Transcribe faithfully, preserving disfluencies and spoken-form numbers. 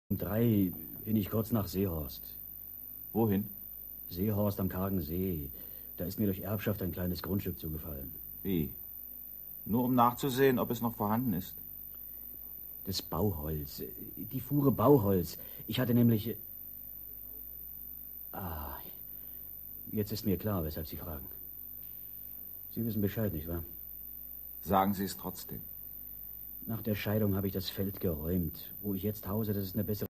Um drei bin ich kurz nach Seehorst. Wohin? Seehorst am kargen See. Da ist mir durch Erbschaft ein kleines Grundstück zugefallen. Wie? Nur um nachzusehen, ob es noch vorhanden ist. Das Bauholz. Die Fuhre Bauholz. Ich hatte nämlich... Ah, jetzt ist mir klar, weshalb Sie fragen. Sie wissen Bescheid, nicht wahr? Sagen Sie es trotzdem. Nach der Scheidung habe ich das Feld geräumt. Wo ich jetzt hause, das ist eine bessere...